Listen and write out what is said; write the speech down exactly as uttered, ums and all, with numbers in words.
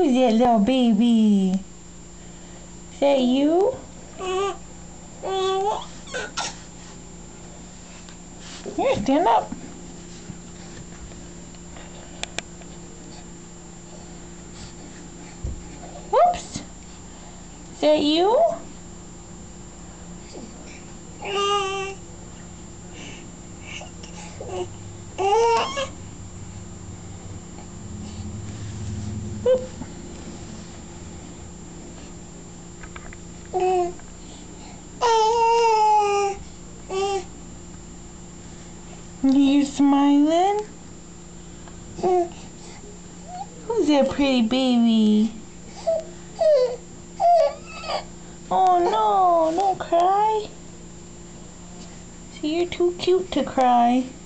Who's that little baby? Is that you? Here, stand up. Whoops. Is that you? Whoop. You smiling? Who's that pretty baby? Oh no, don't cry. See, you're too cute to cry.